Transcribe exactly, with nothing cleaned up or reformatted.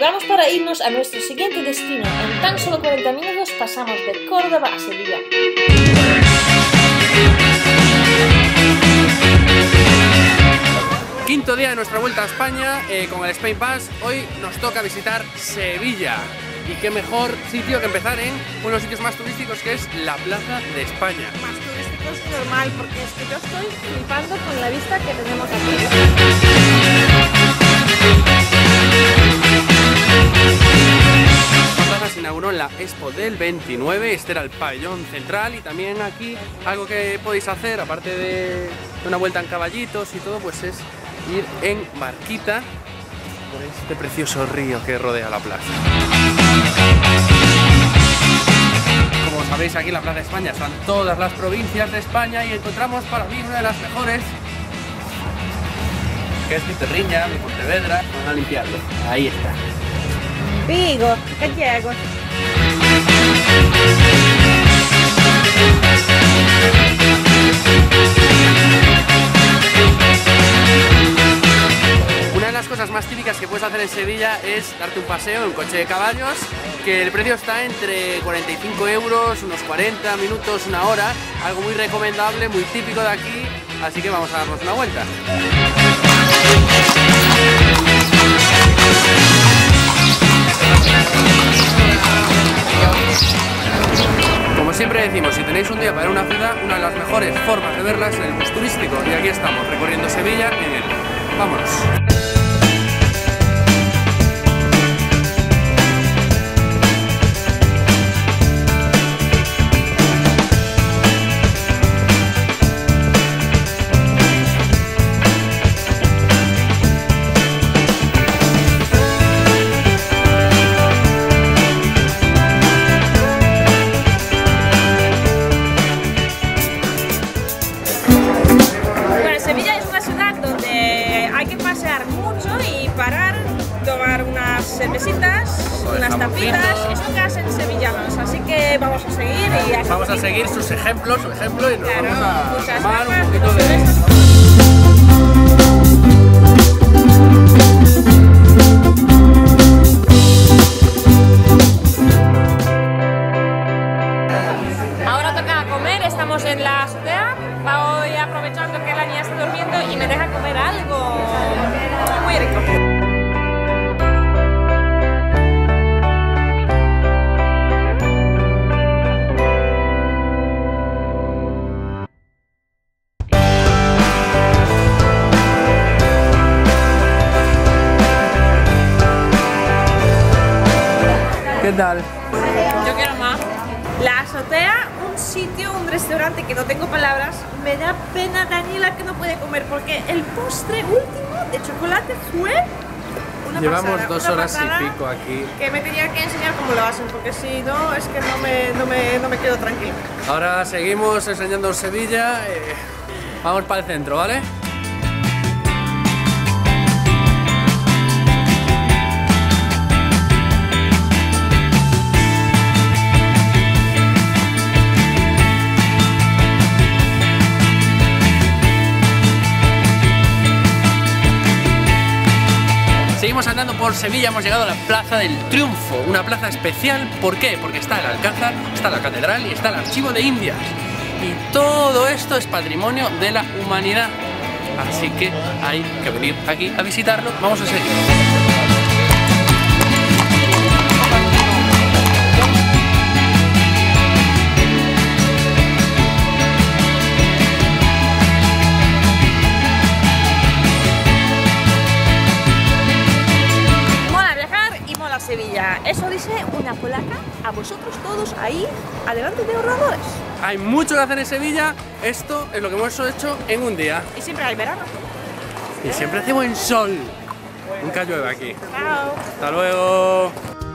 preparamos para irnos a nuestro siguiente destino. En tan solo cuarenta minutos pasamos de Córdoba a Sevilla. Quinto día de nuestra vuelta a España eh, con el Spain Pass. Hoy nos toca visitar Sevilla. Y qué mejor sitio que empezar en uno de los sitios más turísticos, que es la Plaza de España. Más turístico es normal, porque es que yo estoy flipando con la vista que tenemos aquí. La plaza se inauguró en la Expo del veintinueve, este era el pabellón central, y también aquí algo que podéis hacer, aparte de una vuelta en caballitos y todo, pues es ir en barquita por este precioso río que rodea la plaza. Como sabéis, aquí en la Plaza de España están todas las provincias de España y encontramos para mí una de las mejores, que es mi Terriña, mi Pontevedra. Vamos a limpiarlo. Ahí está. Vigo, gallegos. Una de las cosas más típicas que puedes hacer en Sevilla es darte un paseo en coche de caballos, que el precio está entre cuarenta y cinco euros, unos cuarenta minutos, una hora, algo muy recomendable, muy típico de aquí, así que vamos a darnos una vuelta. Como siempre decimos, si tenéis un día para ir a una ciudad, una de las mejores formas de verla es en el bus turístico, y aquí estamos recorriendo Sevilla en él. ¡Vámonos! Tomar unas cervecitas, unas tapitas, esto que hacen sevillanos, así que vamos a seguir y así vamos a seguir sus ejemplos, su ejemplo, y nos claro, vamos a tomar tapas, un poquito de... Ahora toca comer, estamos en la azotea, voy aprovechando que la niña está durmiendo y me deja comer algo muy rico. ¿Qué tal? Yo quiero más. La azotea, un sitio, un restaurante que no tengo palabras. Me da pena Daniela que no puede comer porque el postre último de chocolate fue una Llevamos pasada, dos una horas pasada y pico aquí. Que me tenían que enseñar cómo lo hacen, porque si no, es que no me, no me, no me quedo tranquila. Ahora seguimos enseñando Sevilla. Eh, vamos para el centro, ¿vale? Seguimos andando por Sevilla, hemos llegado a la Plaza del Triunfo, una plaza especial. ¿Por qué? Porque está el Alcázar, está la Catedral y está el Archivo de Indias. Y todo esto es patrimonio de la humanidad. Así que hay que venir aquí a visitarlo. Vamos a seguir. Sevilla, eso dice una polaca a vosotros todos ahí, adelante de ahorradores. Hay mucho que hacer en Sevilla, esto es lo que hemos hecho en un día. Y siempre hay verano. Y siempre hace buen sol. Nunca llueve aquí. Chao. Hasta luego.